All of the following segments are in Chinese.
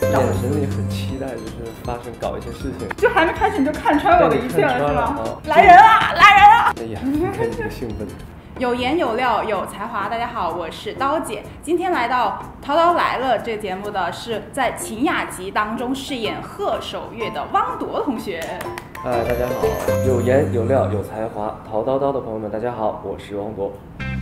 眼神里很期待，就是发生搞一些事情。 就还没开始你就看穿我的一切了，是吗？来人人啊，来人啊！ 哎呀，你看你这个兴奋。 有颜有料有才华，大家好，我是刀姐。今天来到《淘淘来了》这个节目的是在《晴雅集》当中饰演贺守月的汪铎同学。 嗨，大家好，有颜有料有才华，淘叨叨的朋友们，大家好，我是汪铎。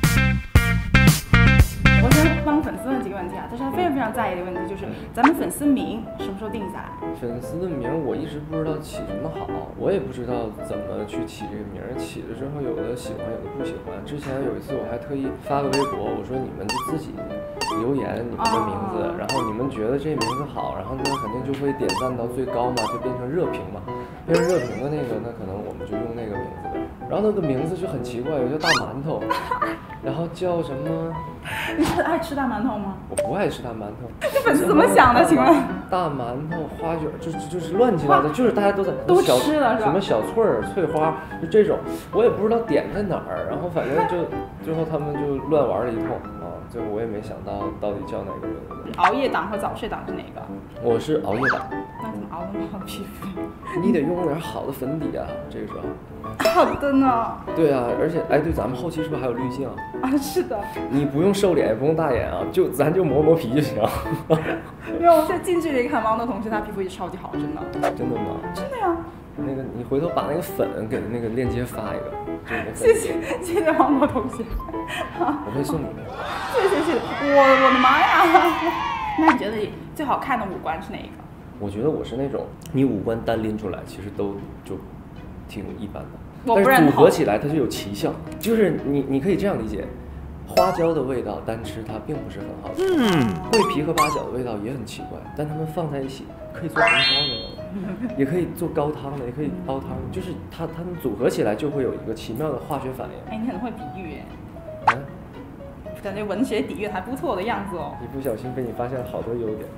我先帮粉丝问几个问题啊，这是他非常非常在意的问题，就是咱们粉丝名什么时候定下来？ 粉丝的名我一直不知道起什么好，我也不知道怎么去起这个名。起了之后，有的喜欢，有的不喜欢。之前有一次我还特意发个微博，我说你们就自己留言你们的名字，然后你们觉得这名字好，然后呢肯定就会点赞到最高嘛，就变成热评嘛。变成热评的那个，那可能我们就用那个名字的。然后那个名字就很奇怪，有叫大馒头，然后叫什么？ 你是爱吃大馒头吗？ 我不爱吃大馒头。 这粉丝怎么想的？请问？ 大馒头、花卷，就是乱七八糟，就是大家都在都吃了是吧？ 什么小脆儿、脆花，就这种，我也不知道点在哪儿，然后反正就最后他们就乱玩了一通啊，最后我也没想到底叫哪个名字。 熬夜党和早睡党是哪个？ 我是熬夜党。 那怎么熬那么好皮肤？ 你得用点好的粉底啊，这个时候。 好的呢。 对啊，而且哎，对，咱们后期是不是还有滤镜啊？是的。 你不用瘦脸，也不用大眼啊，咱就磨皮就行。 没有，我现在近距离看汪铎同学，他皮肤也超级好，真的。 真的吗？ 真的呀。 那个，你回头把那个粉给那个链接发一个。 谢谢汪铎同学。 我会送你的。 谢，我的妈呀！那你觉得最好看的五官是哪一个？ 我觉得我是那种，你五官单拎出来，其实都就挺一般的， 但是组合起来它就有奇效。就是你可以这样理解，花椒的味道单吃它并不是很好吃，桂皮和八角的味道也很奇怪，但它们放在一起可以做红烧的，也可以做高汤的，也可以煲汤，就是它们组合起来就会有一个奇妙的化学反应。 哎，你很会比喻哎。啊？感觉文学底蕴还不错的样子哦。 一不小心被你发现了好多优点。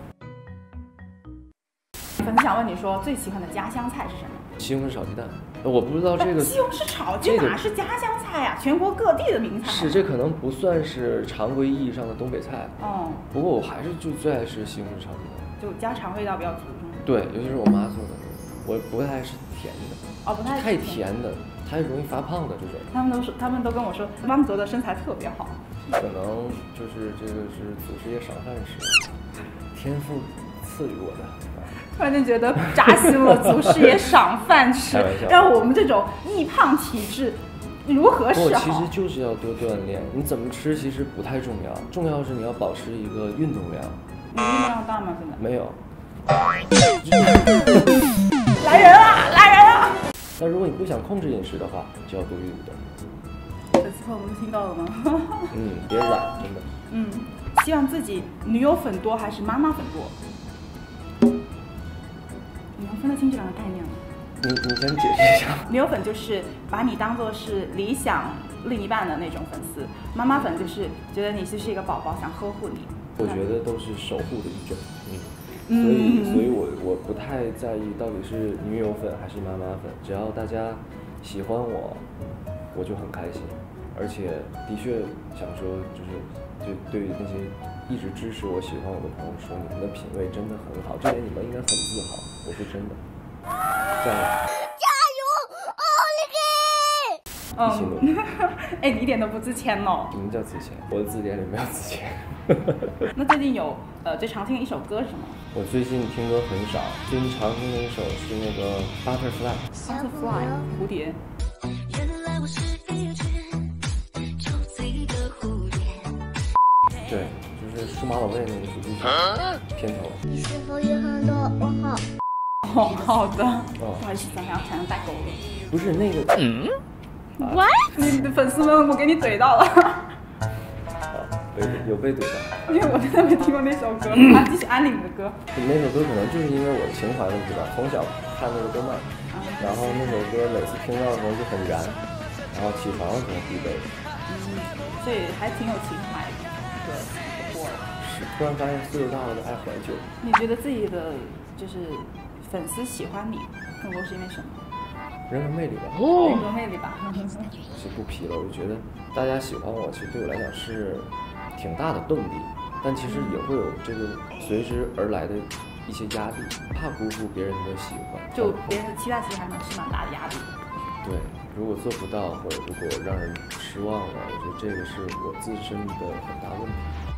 粉丝想问你说最喜欢的家乡菜是什么？ 西红柿炒鸡蛋。我不知道这个西红柿炒这哪是家乡菜呀？全国各地的名菜。 是，这可能不算是常规意义上的东北菜。哦。不过我还是就最爱吃西红柿炒鸡蛋， 就家常味道比较足。 对，尤其是我妈做的，我不太爱吃甜的。 哦，不太太甜的，太容易发胖的这种。 他们都跟我说，汪铎的身材特别好。 可能就是这个是祖师爷赏饭吃，天赋赐予我的。 突然间觉得扎心了，祖师爷赏饭吃，让我们这种易胖体质如何是好？ 其实就是要多锻炼，你怎么吃其实不太重要，重要是你要保持一个运动量。 你运动量大吗？现在没有。 来人啊！来人啊！ 那如果你不想控制饮食的话，就要多运动。 粉丝朋友们听到了吗？ 别懒，真的。 希望自己女友粉多还是妈妈粉多？你能分得清这两个概念吗？ 你先解释一下。 女友粉就是把你当做是理想另一半的那种粉丝，妈妈粉就是觉得你就是一个宝宝，想呵护你。 我觉得都是守护的一种。所以我不太在意到底是女友粉还是妈妈粉，只要大家喜欢我就很开心。而且的确想说，就对于那些一直支持我、喜欢我的朋友说，你们的品味真的很好，这点你们应该很自豪。我说真的，加油，奥利给！一起努力。哎，你一点都不自谦哦。 什么叫自谦？我的字典里没有自谦。 那最近有最常听的一首歌是什么？ 我最近听歌很少，最近常听的一首是那个 Butterfly 蝴蝶。 对，就是数码宝贝那个主题曲片头。 你是否有很多问号？ 哦，好的。不好意思，咱俩才能代沟了。 不是那个。 What？ 你的粉丝们，我给你怼到了。 有被怼到。 因为我真的没听过那首歌，继续安利你的歌。 那首歌可能就是因为我的情怀问题吧，从小看那个动漫，然后那首歌每次听到的时候就很燃，然后起床的时候必备。 所以还挺有情怀的。对，不错。 是，突然发现岁数大了就爱怀旧。 你觉得自己的就是粉丝喜欢你，更多是因为什么？ 人格魅力吧。 人格魅力吧。 是不皮了，我就觉得大家喜欢我，其实对我来讲是挺大的动力，但其实也会有这个随之而来的一些压力，怕辜负别人的喜欢， 就别人的期待其实还是蛮大的压力的。 对，如果做不到或者如果让人失望了，我觉得这个是我自身的很大问题。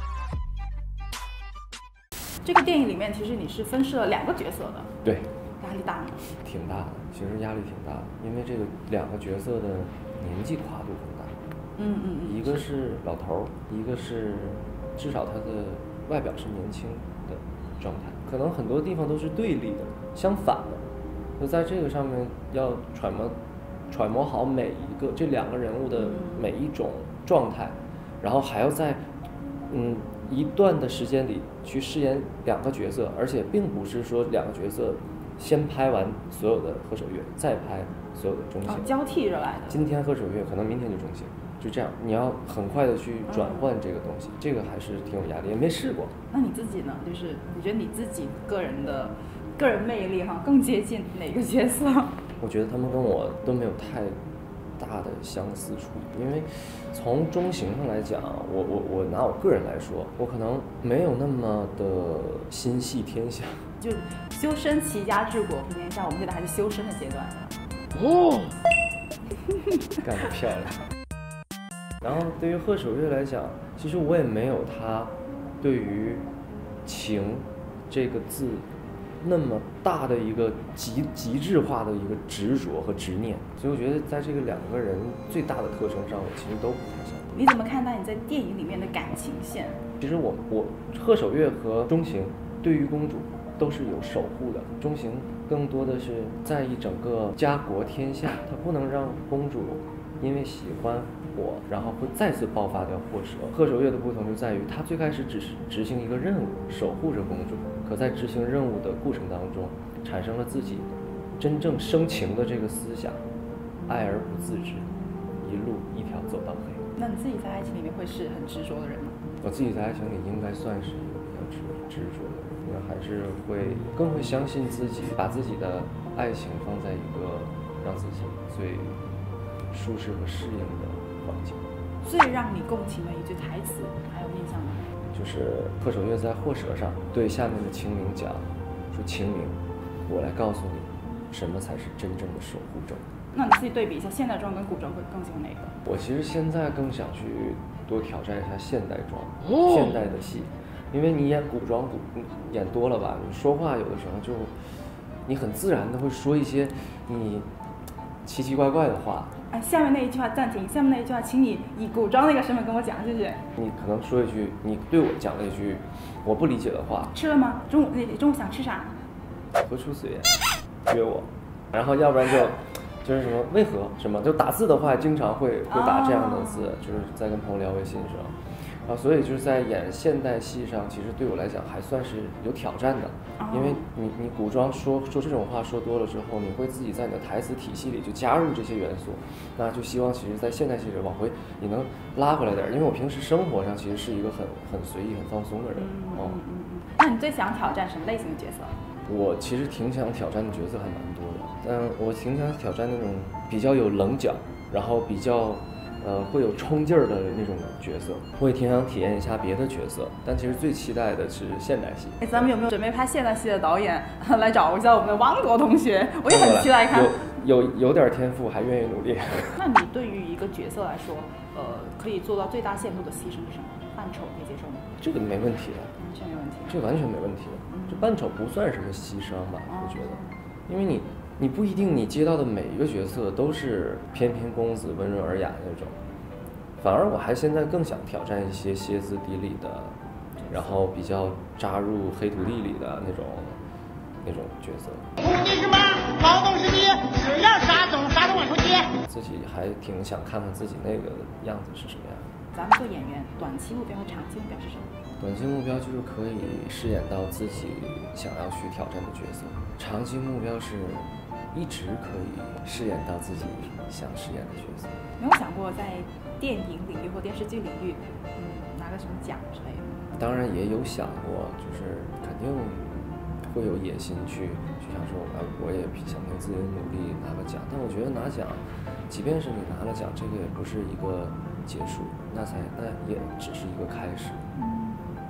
这个电影里面其实你是分饰了2个角色的， 对， 压力大吗？ 挺大的，其实压力挺大的，因为这个2个角色的年纪跨度很大。一个是老头儿，一个是至少他的外表是年轻的状态，可能很多地方都是对立的，相反的。就在这个上面要揣摩好每一个这2个人物的每一种状态，然后还要在一段的时间里去饰演2个角色，而且并不是说2个角色先拍完所有的贺守月，再拍所有的中性， 交替着来的。 今天贺守月，可能明天就中性，就这样，你要很快的去转换这个东西，这个还是挺有压力，也没试过。 那你自己呢？就是你觉得你自己个人魅力更接近哪个角色？ 我觉得他们跟我都没有太大的相似处，因为从中形上来讲，我拿我个人来说，我可能没有那么的心系天下。 就修身齐家治国平天下，我们现在还是修身的阶段。 哦，干得漂亮。然后对于贺守月来讲，其实我也没有他对于情这个字那么大的一个极致化的一个执着和执念，所以我觉得在这个2个人最大的特征上，我其实都不太相同。 你怎么看待你在电影里面的感情线？ 其实我贺守月和钟情对于公主都是有守护的，钟情更多的是在意整个家国天下，他不能让公主因为喜欢我，然后会再次爆发掉祸蛇。贺守月的不同就在于，他最开始只是执行一个任务，守护着公主，可在执行任务的过程当中，产生了自己真正生情的这个思想，爱而不自知，一条走到黑。 那你自己在爱情里面会是很执着的人吗？ 我自己在爱情里应该算是一个比较执着的人，因为还是更会相信自己，把自己的爱情放在一个让自己最舒适和适应的环境。 最让你共情的一句台词还有印象吗？ 就是贺守月在祸蛇上对下面的清明讲说：“清明，我来告诉你，什么才是真正的守护者。” 那你自己对比一下现代装跟古装，会更喜欢哪个？ 我其实现在更想去多挑战一下现代装，现代的戏，因为你演古装演多了吧，你说话有的时候就你很自然的会说一些你奇奇怪怪的话。 哎，下面那一句话暂停，下面那一句话，请你以古装那个身份跟我讲，谢谢。 你可能说一句你对我讲了一句我不理解的话。 吃了吗？中午想吃啥？ 何出此言？约我。然后要不然就是什么为何什么，就打字的话经常会打这样的字，就是在跟朋友聊微信时候，所以就是在演现代戏上，其实对我来讲还算是有挑战的，因为你古装说这种话说多了之后，你会自己在你的台词体系里就加入这些元素，那就希望其实在现代戏里往回你能拉回来点，因为我平时生活上其实是一个很随意很放松的人。 那你最想挑战什么类型的角色？ 我其实挺想挑战的角色还蛮多的，但我挺想挑战那种比较有棱角，然后比较会有冲劲儿的那种角色。我也挺想体验一下别的角色，但其实最期待的是现代戏。 咱们有没有准备拍现代戏的导演来找一下我们的汪铎同学？我也很期待看。 有点天赋，还愿意努力。 那你对于一个角色来说，可以做到最大限度的牺牲是什么范畴？可以接受吗？ 这个没问题的， 完全没问题。 这个完全没问题的，这范畴不算什么牺牲吧？我觉得，因为你不一定你接到的每一个角色都是翩翩公子、温润尔雅那种，反而我还现在更想挑战一些歇斯底里的，然后比较扎入黑土地里的那种角色。 目的是什么？劳动是你，只要啥都往出接。 自己还挺想看看自己那个样子是什么样的。 咱们做演员，短期目标和长期目标是什么？ 短期目标就是可以饰演到自己想要去挑战的角色，长期目标是一直可以饰演到自己想饰演的角色。 没有想过在电影领域或电视剧领域，拿个什么奖之类的？ 当然也有想过，就是肯定会有野心去想说，我也想凭自己的努力拿个奖。但我觉得拿奖，即便是你拿了奖，这个也不是一个结束，那也只是一个开始。所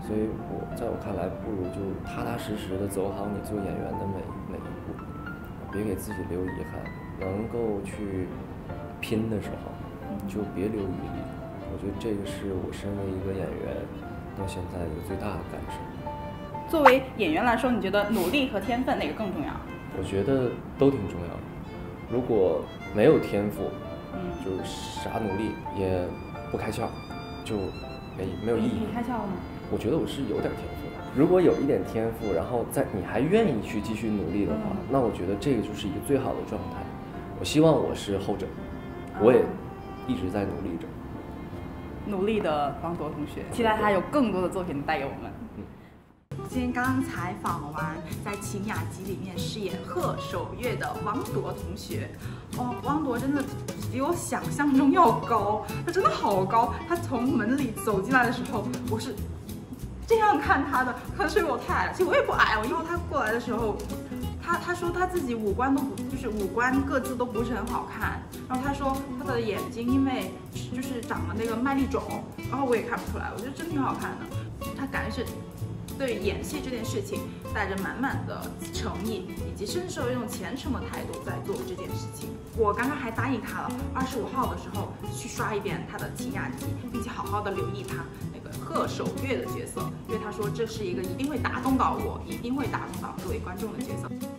所以在我看来，不如就踏踏实实的走好你做演员的每一步，别给自己留遗憾，能够去拼的时候就别留余力。我觉得这个是我身为一个演员到现在一个最大的感受。 作为演员来说，你觉得努力和天分哪个更重要？ 我觉得都挺重要的。如果没有天赋，就是啥努力也不开窍，就没有意义。 你开窍了吗？ 我觉得我是有点天赋的。如果有一点天赋，然后你还愿意去继续努力的话，那我觉得这个就是一个最好的状态。我希望我是后者，我也一直在努力着。 努力的方铎同学，期待他有更多的作品带给我们。今天刚刚采访完在《晴雅集》里面饰演贺守月的汪铎同学，汪铎真的比我想象中要高，他真的好高。他从门里走进来的时候，我是这样看他的，可能是因为我太矮了，其实我也不矮，因为他过来的时候，他说他自己五官各自都不是很好看，然后他说他的眼睛因为就是长了那个麦粒肿，然后我也看不出来，我觉得真挺好看的。他感觉是对演戏这件事情带着满满的诚意，以及深受一种虔诚的态度在做这件事情。我刚刚还答应他了，25号的时候去刷一遍他的《晴雅集》，并且好好的留意他那个贺守月的角色，因为他说这是一个一定会打动到我，一定会打动到各位观众的角色。